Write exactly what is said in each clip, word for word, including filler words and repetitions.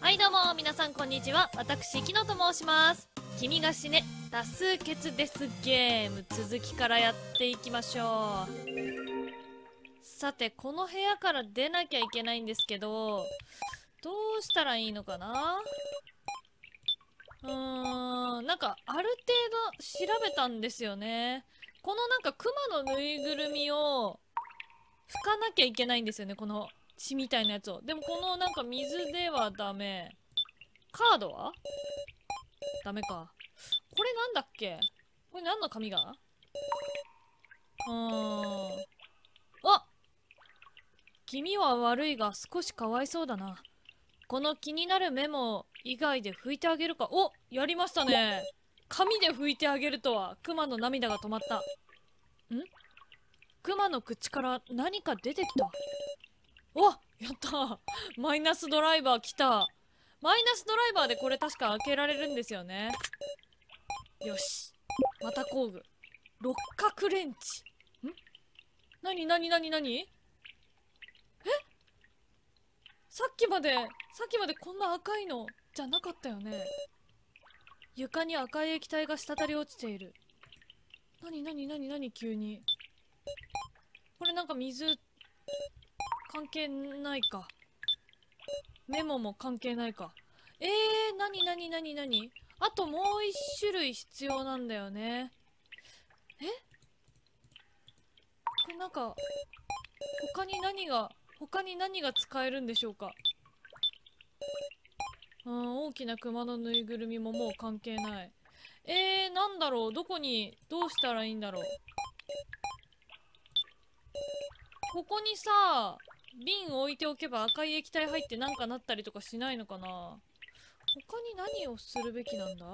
はいどうも皆さんこんにちは。私キノと申します。君が死ね多数決デスゲーム、続きからやっていきましょう。さてこの部屋から出なきゃいけないんですけど、どうしたらいいのかな。うーんなんかある程度調べたんですよね。このなんかクマのぬいぐるみを拭かなきゃいけないんですよね、この血みたいなやつを。でもこのなんか水ではダメ。カードはダメか。これなんだっけ。これ何の紙が。うーんあ、君は悪いが少しかわいそうだな。この気になるメモ以外で拭いてあげるか。お、やりましたね。紙で拭いてあげるとは。クマの涙が止まった。ん、クマの口から何か出てきた。お、やったマイナスドライバー来た。マイナスドライバーでこれ確か開けられるんですよね。よし、また工具。六角レンチ。ん、なになになになに。え、さっきまでさっきまでこんな赤いのじゃなかったよね。床に赤い液体が滴り落ちている。なになになになに急に。これなんか水関係ないか。メモも関係ないか。えー、なになになになに。あともう一種類必要なんだよね。え、これなんか他に何が他に何が使えるんでしょうか。うん、大きなクマのぬいぐるみももう関係ない。えー、なんだろう。どこにどうしたらいいんだろう。ここにさ瓶置いておけば赤い液体入ってなんかなったりとかしないのかな。他に何をするべきなんだ。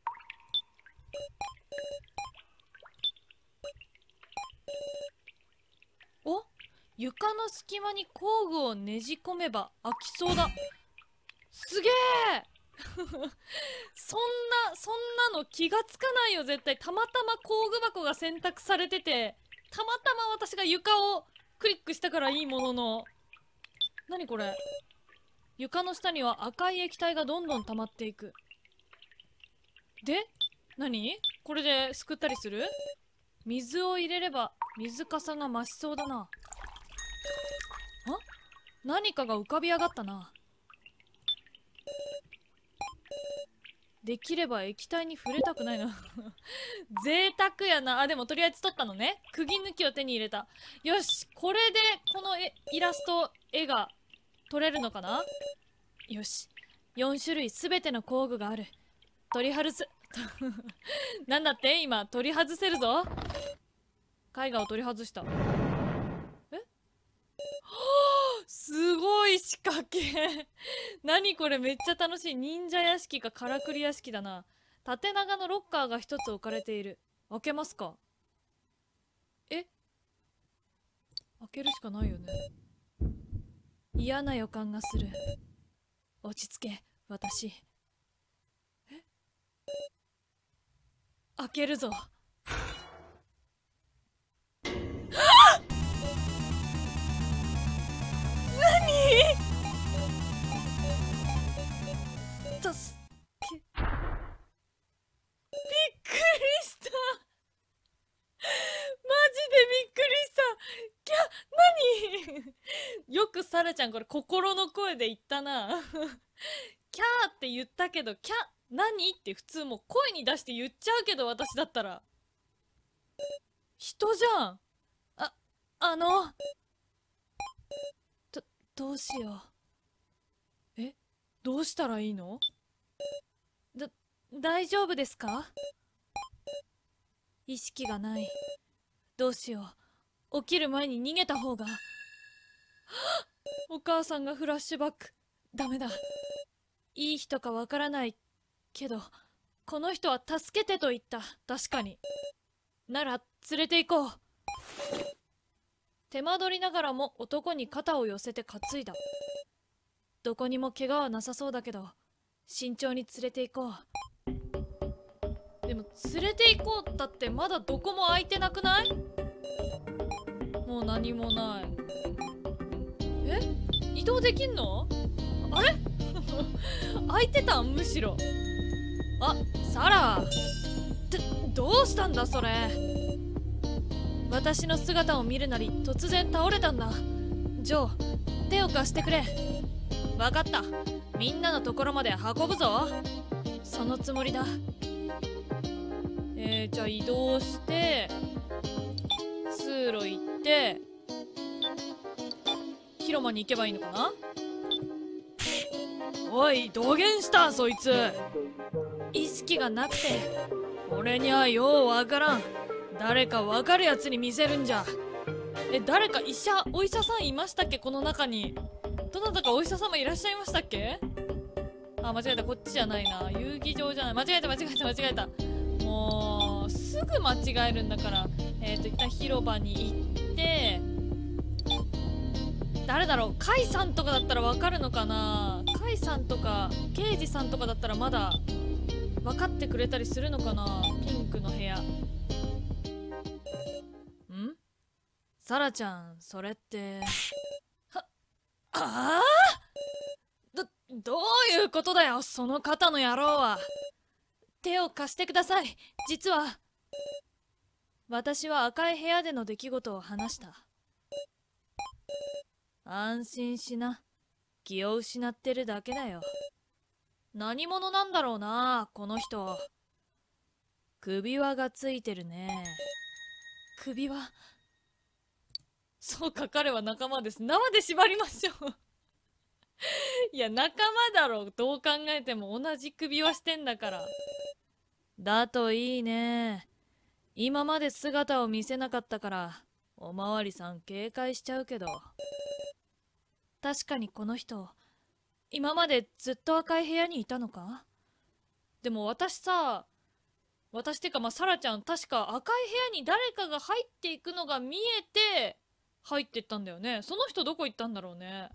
お、床の隙間に工具をねじ込めば開きそうだ。すげえそんなそんなの気がつかないよ絶対。たまたま工具箱が選択されてて、たまたま私が床をクリックしたからいいものの。何これ。床の下には赤い液体がどんどん溜まっていく。で何これですくったりする。水を入れれば水かさが増しそうだな。あ、何かが浮かび上がったな。できれば液体に触れたくないな贅沢やなあ。でもとりあえず取ったのね。釘抜きを手に入れた。よし、これでこの絵イラスト絵が取れるのかな。よし、よん種類すべての工具がある。取り外すなんだって。今取り外せるぞ。絵画を取り外した。えすごい仕掛け何これ。めっちゃ楽しい。忍者屋敷かからくり屋敷だな。縦長のロッカーが一つ置かれている。開けますか。え、開けるしかないよね。嫌な予感がする。落ち着け私。え、開けるぞ。たすけびっくりしたマジでびっくりした。キャ、何よくサラちゃんこれ心の声で言ったなキャーって言ったけど、キャ何って普通もう声に出して言っちゃうけど、私だったら人じゃん。あ、あのど、どうしよう。え、どうしたらいいの。だ、大丈夫ですか。意識がない。どうしよう。起きる前に逃げた方が。お母さんがフラッシュバック。ダメだ。いい人かわからないけど、この人は助けてと言った。確かに。なら連れて行こう。手間取りながらも男に肩を寄せて担いだ。どこにも怪我はなさそうだけど、慎重に連れて行こう。でも連れて行こうったってまだどこも空いてなくない。もう何もない。え、移動できんの。あれ開いてたん？むしろ。あ、サラってどうしたんだそれ。私の姿を見るなり突然倒れたんだ。ジョー、手を貸してくれ。分かった、みんなのところまで運ぶぞ。そのつもりだ。えー、じゃあ移動して通路行って広間に行けばいいのかな。おい、どげんしたそいつ。意識がなくて俺にはようわからん。誰かわかるやつに見せるんじゃ。え、誰か医者お医者さんいましたっけこの中に。どなたかお医者様いらっしゃいましたっけ。あ、間違えた、こっちじゃないな。遊技場じゃない。間違えた間違えた間違えた。もうすぐ間違えるんだから。えっと一旦広場に行って、誰だろう、カイさんとかだったらわかるのかな。カイさんとか刑事さんとかだったらまだ分かってくれたりするのかな。ピンクの部屋。ん？サラちゃん、それっては、ああど、どういうことだよその肩の野郎は。手を貸してください。実は私は赤い部屋での出来事を話した。安心しな、気を失ってるだけだよ。何者なんだろうなこの人。首輪がついてるね。首輪。そうか、彼は仲間です。縄で縛りましょういや仲間だろ、どう考えても同じ首輪してんだから。だといいね。今まで姿を見せなかったからおまわりさん警戒しちゃうけど、確かにこの人今までずっと赤い部屋にいたのか。でも私さ、私ってかまあサラちゃん、確か赤い部屋に誰かが入っていくのが見えて入ってったんだよね。その人どこ行ったんだろうね。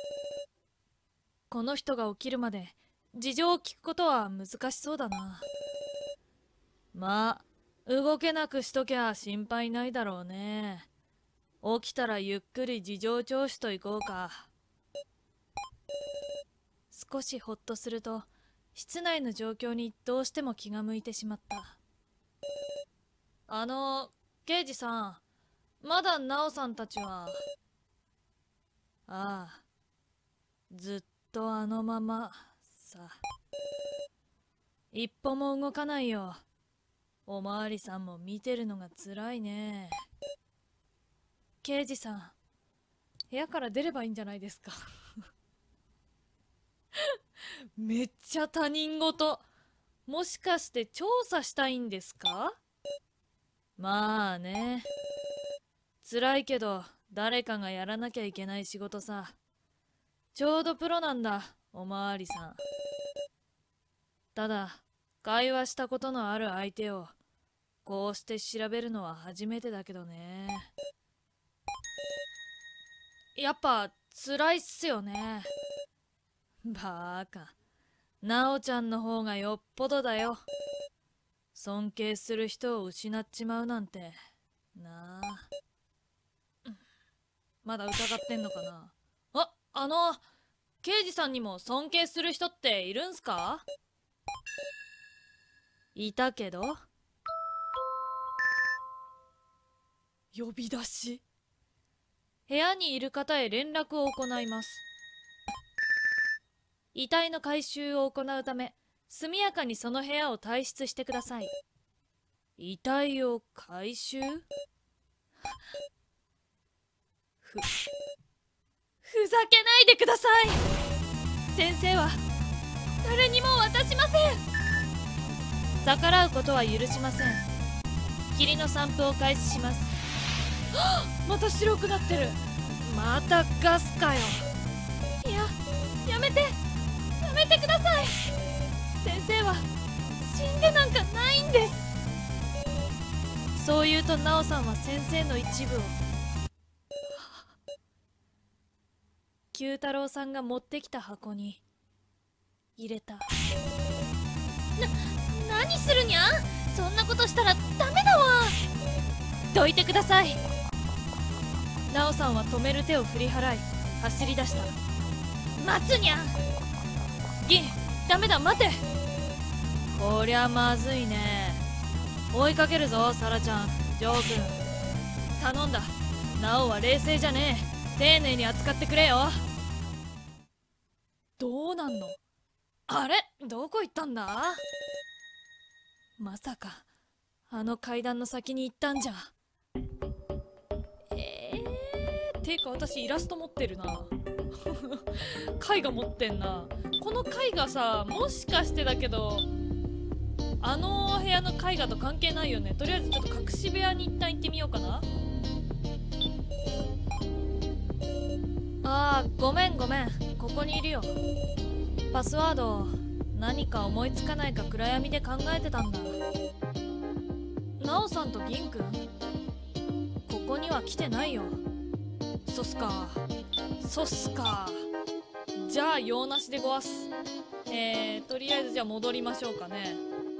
この人が起きるまで事情を聞くことは難しそうだな。まあ動けなくしときゃ心配ないだろうね。起きたらゆっくり事情聴取といこうか。少しほっとすると室内の状況にどうしても気が向いてしまった。あの刑事さん、まだナオさんたちは。ああ、ずっとあのままさ。一歩も動かないよ。おまわりさんも見てるのがつらいね。刑事さん、部屋から出ればいいんじゃないですかめっちゃ他人事。もしかして調査したいんですか。まあね、辛いけど誰かがやらなきゃいけない仕事さ。ちょうどプロなんだおまわりさん。ただ会話したことのある相手をこうして調べるのは初めてだけどね。やっぱ辛いっすよね。バーカ、ナオちゃんの方がよっぽどだよ。尊敬する人を失っちまうなんてなあ。まだ疑ってんのかな。あ、あの刑事さんにも尊敬する人っているんすか。いたけど。呼び出し。部屋にいる方へ連絡を行います。遺体の回収を行うため速やかにその部屋を退出してください。遺体を回収。ふふざけないでください。先生は誰にも渡しません。逆らうことは許しません。霧の散布を開始します。また白くなってる。またガスかよ。いや、やめてやめてください。先生は死んでなんかないんです。そう言うとナオさんは先生の一部を九太郎さんが持ってきた箱に入れた。な、何するにゃ。そんなことしたらダメだわ。どいてください。ナオさんは止める手を振り払い走り出した。待つにゃ。ギン、 ダメだ、待て。こりゃまずいね。追いかけるぞ、サラちゃん、ジョー君。頼んだ。ナオは冷静じゃねえ。丁寧に扱ってくれよ。どうなんの？あれ、どこ行ったんだ？まさかあの階段の先に行ったんじゃ。えー、ていうか私イラスト持ってるな。絵画持ってんな。この絵画さ、もしかしてだけどあの部屋の絵画と関係ないよね。とりあえずちょっと隠し部屋に一旦行ってみようかな。あー、ごめんごめん、ここにいるよ。パスワード何か思いつかないか暗闇で考えてたんだ。ナオさんと銀くんここには来てないよ。そっすか、そっすか。じゃあ用なしでごわす。えー、とりあえずじゃあ戻りましょうかね。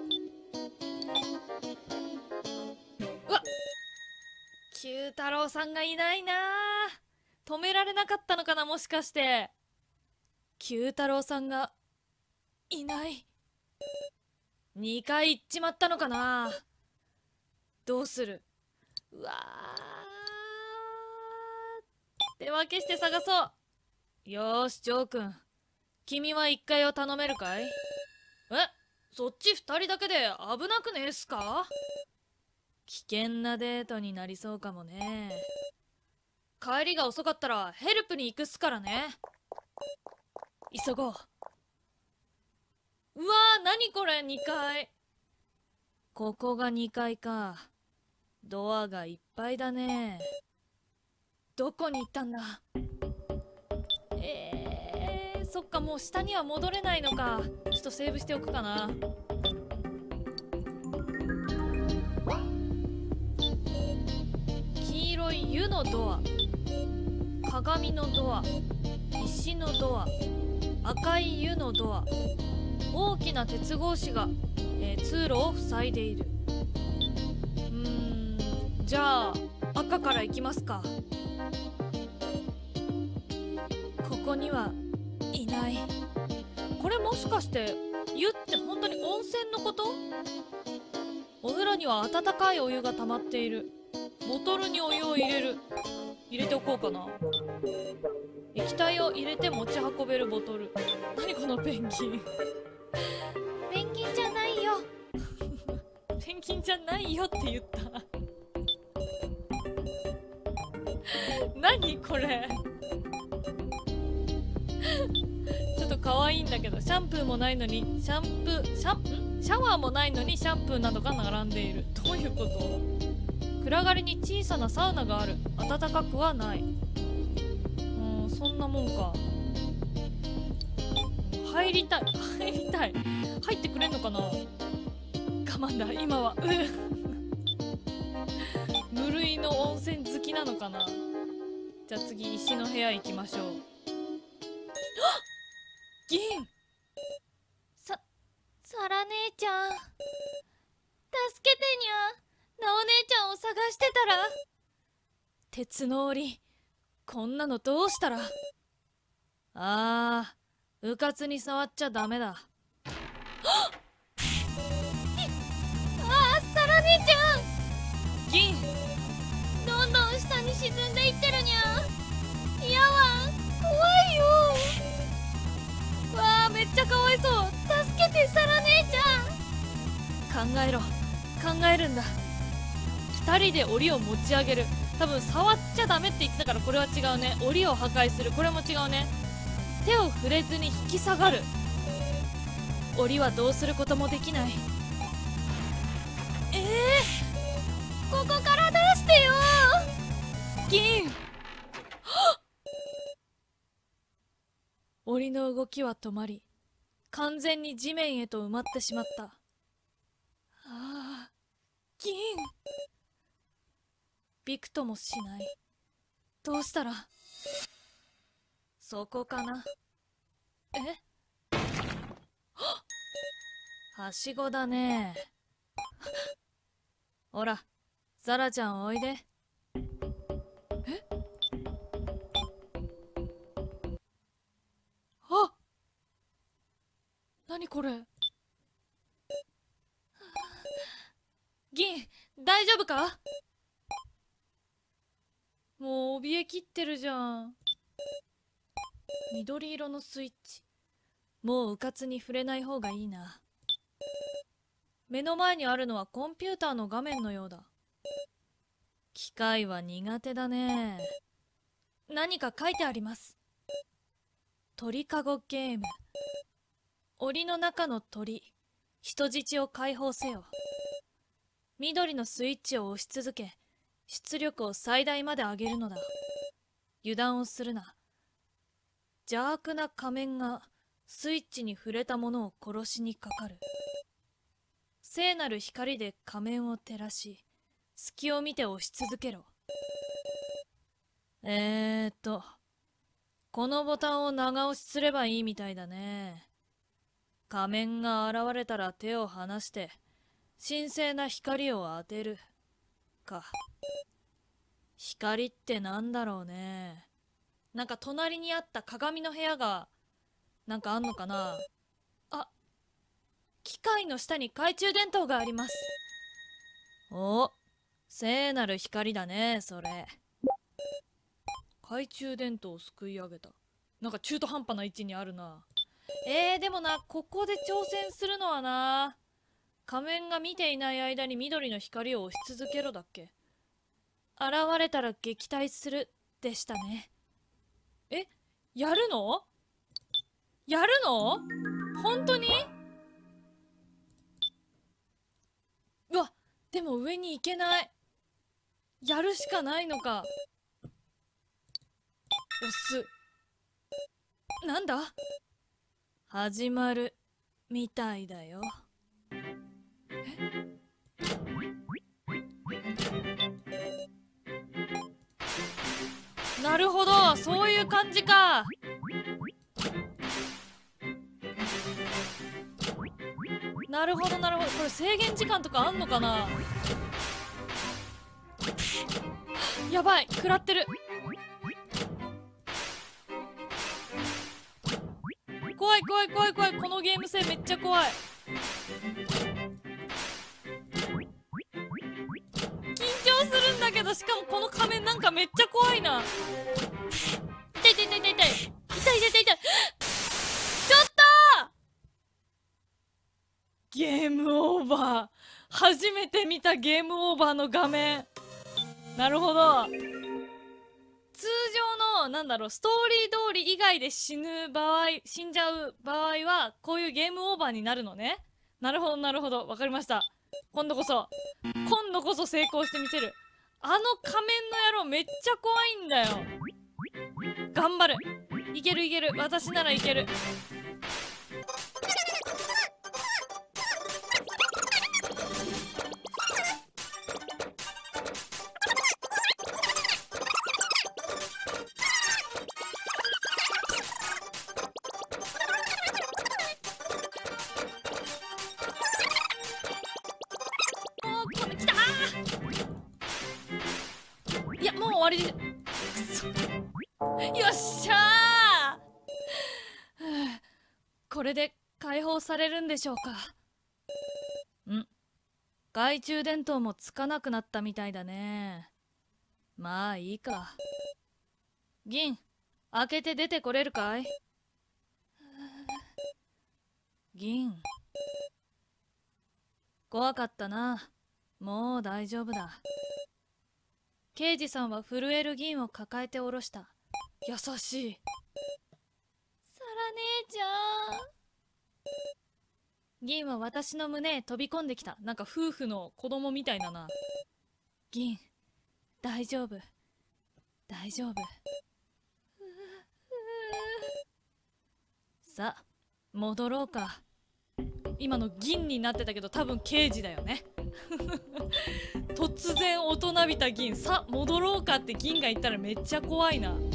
うわっ、九太郎さんがいないな。止められなかったのかな、もしかして。九太郎さんがいない。にかい行っちまったのかな。どうする。うわー、手分けして探そう。よーし、ジョー君、君はいっかいを頼めるかい？え、そっちふたりだけで危なくねえっすか？危険なデートになりそうかもね。帰りが遅かったらヘルプに行くっすからね。急ごう。うわー、なにこれ、にかい。ここがにかいか。ドアがいっぱいだね。どこに行ったんだ。えー、そっか、もう下には戻れないのか。ちょっとセーブしておくかな。黄色い湯のドア、鏡のドア、石のドア、赤い湯のドア、大きな鉄格子が、えー、通路を塞いでいる。うーん、じゃあ赤から行きますか。ここにはいない。これもしかして湯って本当に温泉のこと？お風呂には温かいお湯が溜まっている。ボトルにお湯を入れる。入れておこうかな。液体を入れて持ち運べるボトル。何このペンギン。ペンギンじゃないよ。ペンギンじゃないよって言った。何これ。ちょっと可愛いんだけど、シャンプーもないのにシャンプーシャンんシャワーもないのにシャンプーなどが並んでいる。どういうこと？暗がりに小さなサウナがある。暖かくはない。うん、そんなもんか。入りたい入りたい。入ってくれんのかな。我慢だ今は。無類の温泉好きなのかな。じゃあ次石の部屋行きましょう。銀。さサラ姉ちゃん、助けてにゃ。なお姉ちゃんを探してたら。鉄の檻、こんなのどうしたら。あー、うかつに触っちゃダメだ。ああ、サラ姉ちゃん。銀、どんどん下に沈んでいってるにゃ。いやわ、怖いよ。わあ、めっちゃかわいそう。助けて、サラ姉ちゃん。考えろ、考えるんだ。二人で檻を持ち上げる。多分触っちゃダメって言ってたから、これは違うね。檻を破壊する、これも違うね。手を触れずに引き下がる。檻はどうすることもできない。えー、ここから出してよ銀。檻の動きは止まり、完全に地面へと埋まってしまった。ああ、銀。びくともしない。どうしたら。そこかな。え？はしごだね。ほら、ザラちゃんおいで。え？あ、 何これ。銀、大丈夫か？もう怯えきってるじゃん。緑色のスイッチ。もううかつに触れない方がいいな。目の前にあるのはコンピューターの画面のようだ。機械は苦手だね。何か書いてあります。鳥かごゲーム。檻の中の鳥、人質を解放せよ。緑のスイッチを押し続け、出力を最大まで上げるのだ。油断をするな。邪悪な仮面がスイッチに触れた者を殺しにかかる。聖なる光で仮面を照らし、隙を見て押し続けろ。えーっと、このボタンを長押しすればいいみたいだね。仮面が現れたら手を離して、神聖な光を当てる。か。光ってなんだろうね。なんか隣にあった鏡の部屋が、なんかあんのかな。あ、機械の下に懐中電灯があります。お、聖なる光だね、それ。懐中電灯をすくい上げた。なんか中途半端な位置にあるな。えー、でもな、ここで挑戦するのはな、仮面が見ていない間に緑の光を押し続けろだっけ。現れたら撃退するでしたね。え、やるの？やるの？本当に？うわ、でも上に行けない。やるしかないのか。押す。なんだ？始まるみたいだよ。え？なるほど、そういう感じか。なるほどなるほど。これ制限時間とかあんのかな。やばい、食らってる。怖い怖い怖い怖い。このゲーム性めっちゃ怖い。緊張するんだけど、しかもこの仮面なんかめっちゃ怖いな。痛い痛い痛い痛い痛い痛い痛い痛い痛い。ちょっとゲームオーバー。初めて見たゲームオーバーの画面。なるほど。通常のなんだろう、ストーリー通り以外で死ぬ場合、死んじゃう場合はこういうゲームオーバーになるのね。なるほどなるほど、わかりました。今度こそ今度こそ成功してみせる。あの仮面の野郎めっちゃ怖いんだよ。頑張る。いけるいける、私ならいける。いや、もう終わりで。くそ。よっしゃーこれで解放されるんでしょうか。ん？懐中電灯もつかなくなったみたいだね。まあいいか。銀、開けて出てこれるかい？銀。怖かったな。もう大丈夫だ。刑事さんは震える銀を抱えて下ろした。優しい。サラ姉ちゃん。銀は私の胸へ飛び込んできた。なんか夫婦の子供みたいだな。銀、大丈夫。大丈夫。さあ、戻ろうか。今の銀になってたけど多分刑事だよね。突然大人びた銀、さ戻ろうかって銀が言ったらめっちゃ怖いな。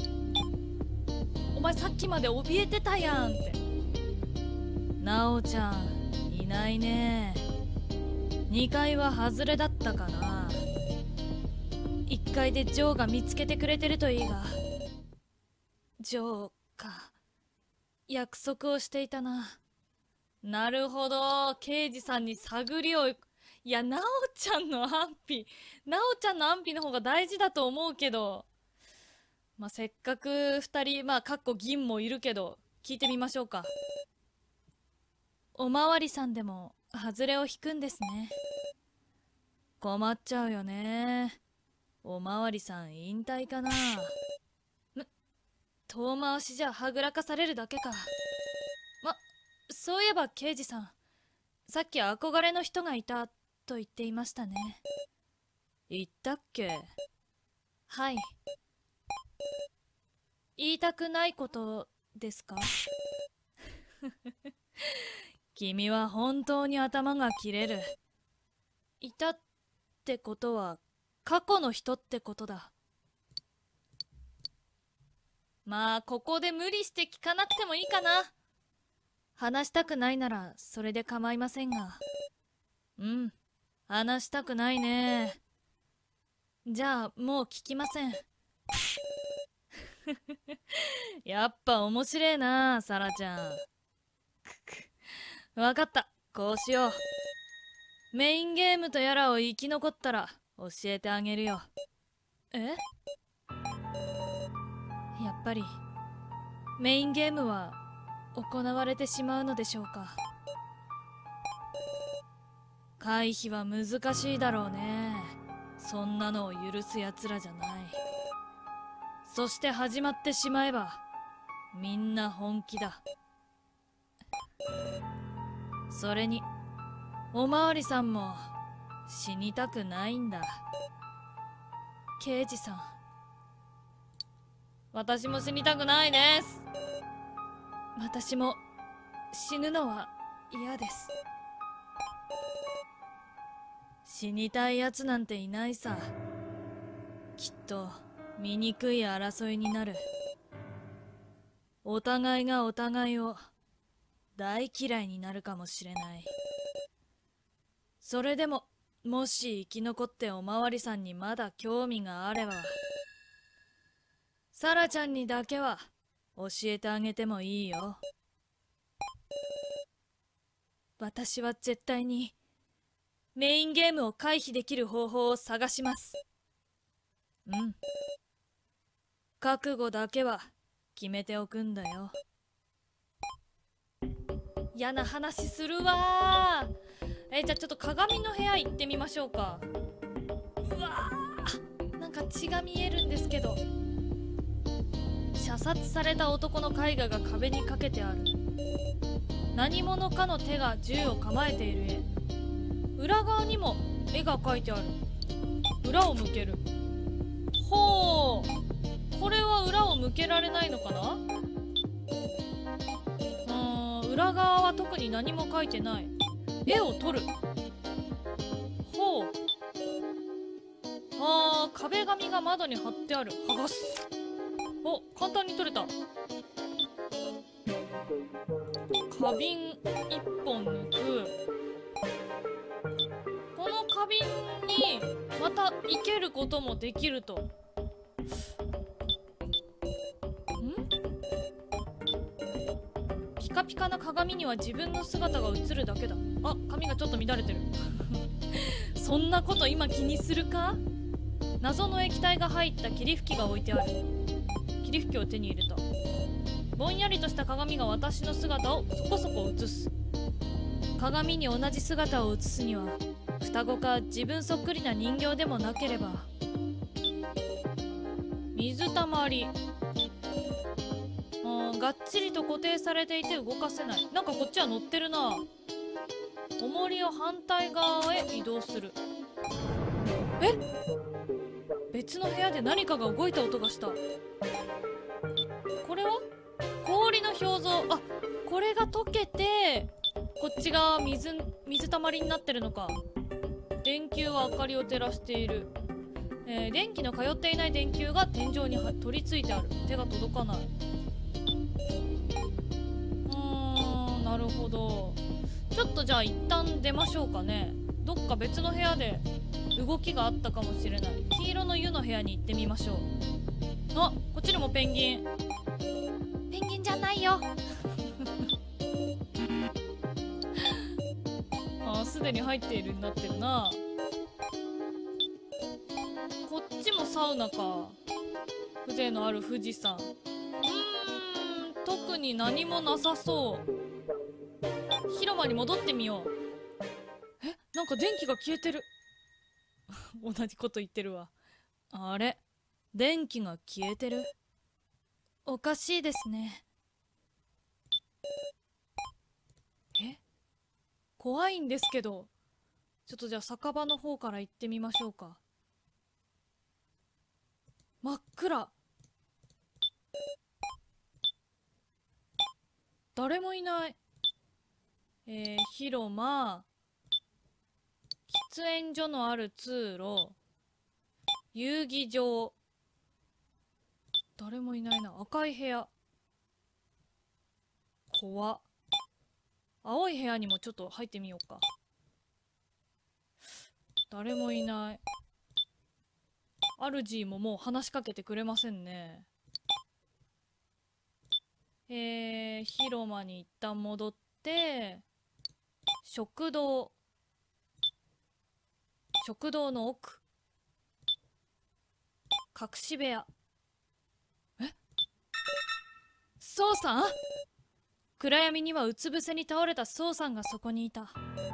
お前さっきまで怯えてたやんって。なおちゃんいないね。にかいは外れだったかな。いっかいでジョーが見つけてくれてるといいが。ジョーか、約束をしていたな。 なるほど。刑事さんに探りを。いや、なおちゃんの安否。なおちゃんの安否の方が大事だと思うけど。まあ、せっかく二人、まあ、かっこ銀もいるけど、聞いてみましょうか。おまわりさんでも、外れを引くんですね。困っちゃうよね。おまわりさん引退かな。む、遠回しじゃはぐらかされるだけか。ま、そういえば刑事さん、さっき憧れの人がいたと言っていましたね。言ったっけ？はい。言いたくないことですか？君は本当に頭が切れる。いたってことは過去の人ってことだ。まあここで無理して聞かなくてもいいかな。話したくないならそれで構いませんが。うん、話したくないね。じゃあもう聞きません。やっぱ面白えな、サラちゃん。わかった、こうしよう。メインゲームとやらを生き残ったら教えてあげるよ。え？やっぱりメインゲームは行われてしまうのでしょうか。回避は難しいだろうね。そんなのを許すやつらじゃない。そして始まってしまえばみんな本気だ。それにおまわりさんも死にたくないんだ。刑事さん、私も死にたくないです。私も死ぬのは嫌です。死にたいやつなんていないさ。きっと醜い争いになる。お互いがお互いを大嫌いになるかもしれない。それでももし生き残っておまわりさんにまだ興味があれば、サラちゃんにだけは教えてあげてもいいよ。私は絶対にメインゲームを回避できる方法を探します。うん、覚悟だけは決めておくんだよ。嫌な話するわー。え、じゃあちょっと鏡の部屋行ってみましょうか。うわー、なんか血が見えるんですけど。射殺された男の絵画が壁にかけてある。何者かの手が銃を構えている絵。裏側にも絵が描いてある。裏を向ける。ほう、これは裏を向けられないのかな。うーん、裏側は特に何も描いてない。絵を撮る。ほう。あー、壁紙が窓に貼ってある。剥がす。お、簡単に撮れた。花瓶一本抜く。この花瓶にまた生けることもできると。ん？ピカピカな鏡には自分の姿が映るだけだ。あ、髪がちょっと乱れてる。そんなこと今気にするか？謎の液体が入った霧吹きが置いてある。霧吹きを手に入れた。ぼんやりとした鏡が私の姿をそこそこ映す。鏡に同じ姿を映すには双子か自分そっくりな人形でもなければ。水たまり。あ、がっちりと固定されていて動かせない。なんかこっちは乗ってるな。重りを反対側へ移動する。え？別の部屋で何かが動いた音がした。これは氷の表像。あ、これが溶けてこっちが水水たまりになってるのか。電球は明かりを照らしている。えー、電気の通っていない電球が天井に取り付いてある。手が届かない。うーん、なるほど。ちょっとじゃあ一旦出ましょうかね。どっか別の部屋で動きがあったかもしれない。黄色の湯の部屋に行ってみましょう。あ、こっちにもペンギン。ペンギンじゃないよ。 すでに入っているになってるな。こっちもサウナか。風情のある富士山。うーん、特に何もなさそう。広間に戻ってみよう。え、なんか電気が消えてる。同じこと言ってるわ。あれ、電気が消えてる。おかしいですね。え、怖いんですけど。ちょっとじゃあ酒場の方から行ってみましょうか。真っ暗。誰もいない。えー、広間、喫煙所のある通路、遊技場。誰もいないな。赤い部屋。怖っ。青い部屋にもちょっと入ってみようか。誰もいない。主ももう話しかけてくれませんね。えー、広間に一旦戻って、食堂。食堂の奥。隠し部屋。え、そうさん？暗闇にはうつ伏せに倒れたそうさんがそこにいた。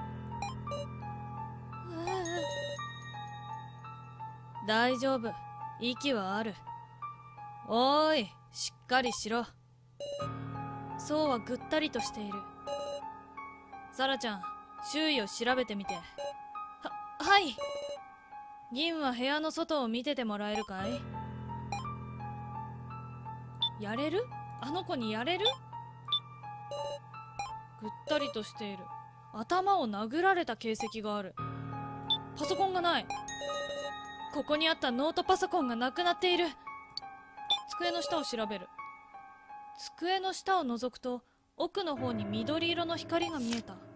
大丈夫。息はある。おーい、しっかりしろ。そうはぐったりとしている。サラちゃん、周囲を調べてみて。は、はい。銀は部屋の外を見ててもらえるかい？やれる？あの子にやれる？ぐったりとしている。頭を殴られた形跡がある。パソコンがない。ここにあったノートパソコンがなくなっている。机の下を調べる。机の下を覗くと奥の方に緑色の光が見えた。はっ、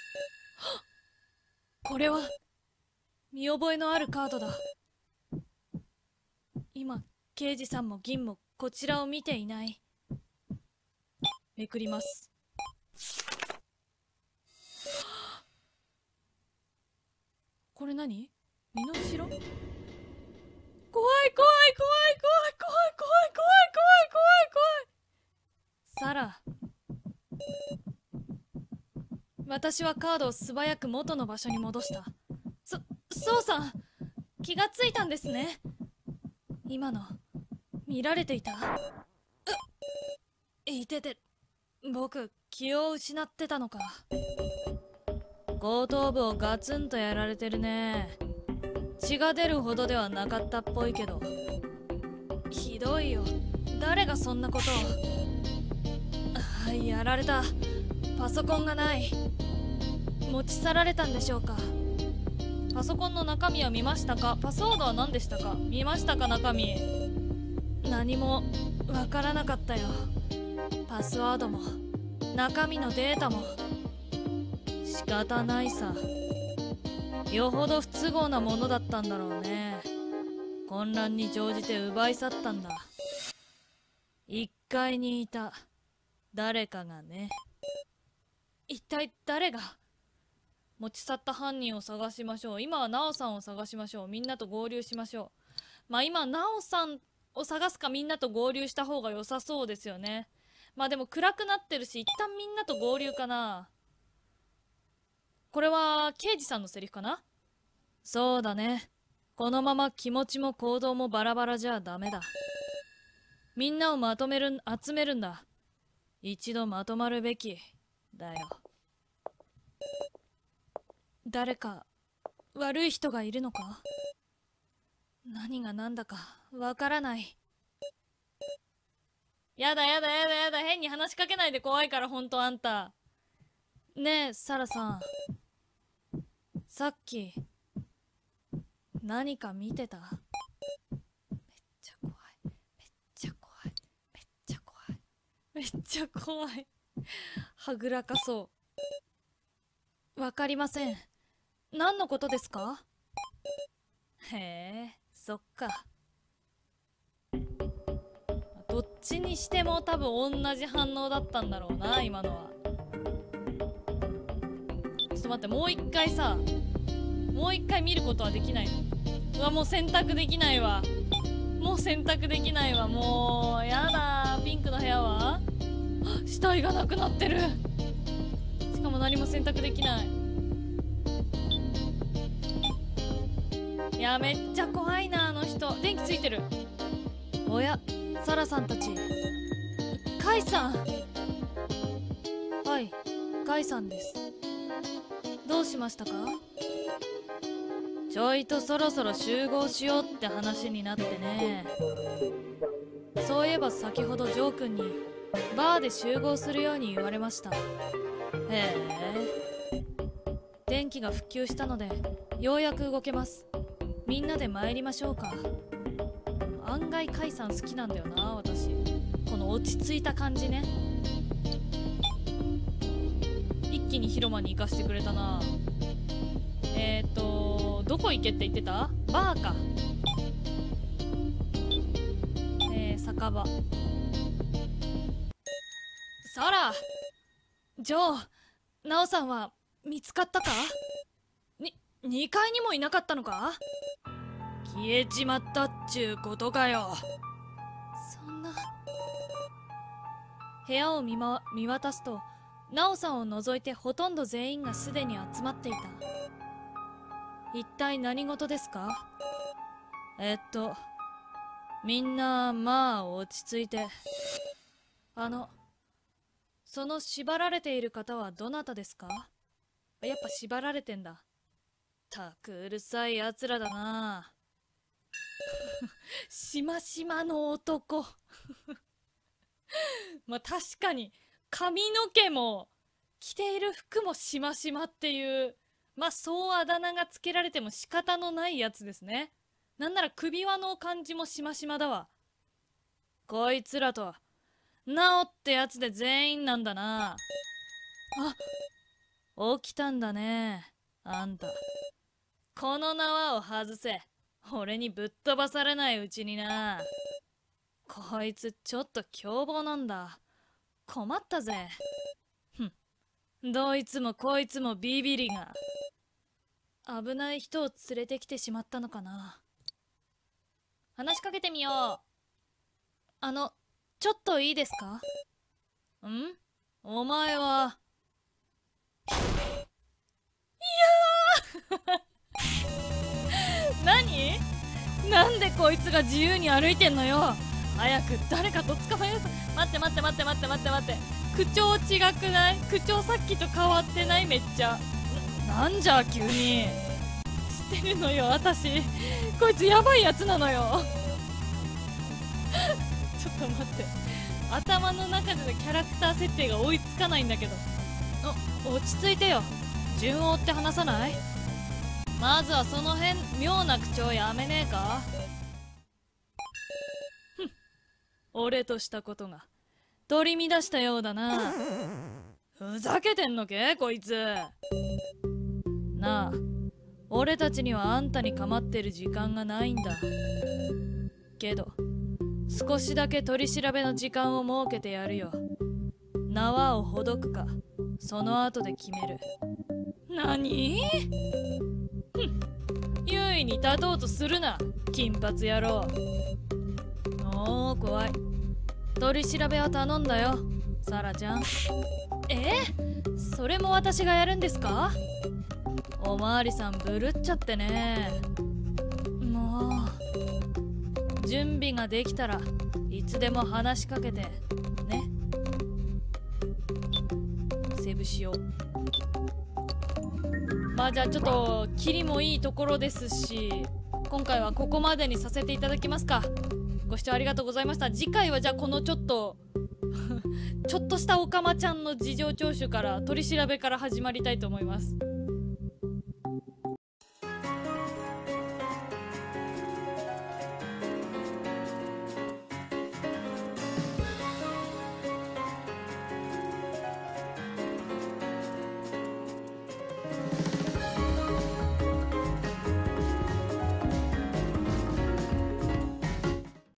これは見覚えのあるカードだ。今刑事さんも銀もこちらを見ていない。めくります。これ何？身の後ろ？怖い怖い怖い怖い怖い怖い怖い怖い怖い怖い。サラ、私はカードを素早く元の場所に戻した。そ、そうさん、気がついたんですね。今の見られていた？うっ、いてて、僕気を失ってたのか。後頭部をガツンとやられてるね。血が出るほどではなかったっぽいけど。ひどいよ。誰がそんなことを。あ、やられた。パソコンがない。持ち去られたんでしょうか。パソコンの中身は見ましたか？パスワードは何でしたか？見ましたか？中身何もわからなかったよ。パスワードも中身のデータも。仕方ないさ。よほど不都合なものだったんだろうね。混乱に乗じて奪い去ったんだ。いっかいにいた誰かがね。一体誰が？持ち去った犯人を探しましょう。今はナオさんを探しましょう。みんなと合流しましょう。まあ今ナオさんを探すかみんなと合流した方が良さそうですよね。まあでも暗くなってるし一旦みんなと合流かな。これは刑事さんのセリフかな？そうだね。このまま気持ちも行動もバラバラじゃダメだ。みんなをまとめる、集めるんだ。一度まとまるべきだよ。誰か悪い人がいるのか？何が何だかわからない。やだやだやだやだ、変に話しかけないで、怖いからほんとあんた。ねえサラさん、さっき何か見てた？めっちゃ怖い、めっちゃ怖い、めっちゃ怖い、めっちゃ怖い。はぐらかそう。わかりません。何のことですか？へえ、そっか。どっちにしても多分同じ反応だったんだろうな、今のは。 っと待って、もう一回さ、もう一回見ることはできないの？うわ、もう選択できないわ。もう選択できないわ。もうやだー。ピンクの部屋は死体がなくなってる。しかも何も選択できない。いや、めっちゃ怖いな、あの人。電気ついてる。おや、サラさんたち。カイさん。はい、カイさんです。どうしましたか？ちょいとそろそろ集合しようって話になってね。そういえば先ほどジョー君にバーで集合するように言われました。へえ。電気が復旧したのでようやく動けます。みんなで参りましょうか。案外カイさん好きなんだよな、私。この落ち着いた感じね。一気に広間に行かしてくれたな。えーとどこ行けって言ってた？バーか。えー、酒場。サラ、ジョー、ナオさんは見つかったか？に、にかいにもいなかったのか？消えちまったっちゅうことかよ。そんな。部屋を見ま、見渡すと、ナオさんを除いてほとんど全員がすでに集まっていた。一体何事ですか？えっと、みんな、まあ、落ち着いて。あの、その縛られている方はどなたですか？やっぱ縛られてんだ。たくうるさい奴らだな。しましまの男。まあ確かに、髪の毛も、着ている服もしましまっていう、まあそうあだ名がつけられても仕方のないやつですね。なんなら首輪の感じもしましまだわ。こいつらと、ナオってやつで全員なんだな。あ、起きたんだね、あんた。この縄を外せ。俺にぶっ飛ばされないうちにな。こいつちょっと凶暴なんだ。困ったぜ。ふん。どいつもこいつもビビりが。危ない人を連れてきてしまったのかな。話しかけてみよう。あの、ちょっといいですか？ん？お前は。いやー何？なんでこいつが自由に歩いてんのよ。早く誰かと捕まえよう。待って待って待って待って待って待って。口調違くない？口調さっきと変わってない？めっちゃ。な、なんじゃ急に。知ってるのよ私。こいつやばいやつなのよ。ちょっと待って。頭の中でのキャラクター設定が追いつかないんだけど。お、落ち着いてよ。順を追って話さない？まずはその辺妙な口調やめねえか？ふん。俺としたことが取り乱したようだな。ふざけてんのけこいつ。なあ、俺たちにはあんたに構ってる時間がないんだ。けど少しだけ取り調べの時間を設けてやるよ。縄をほどくかその後で決める。何？ふん。優位に立とうとするな金髪野郎。おー怖い。取り調べは頼んだよサラちゃん。え？それも私がやるんですか？おまわりさんぶるっちゃってね。もう準備ができたらいつでも話しかけてね。セブしよう。まあじゃあちょっとキリもいいところですし、今回はここまでにさせていただきますか。ご視聴ありがとうございました。次回はじゃあこのちょっとちょっとしたオカマちゃんの事情聴取から取り調べから始まりたいと思います。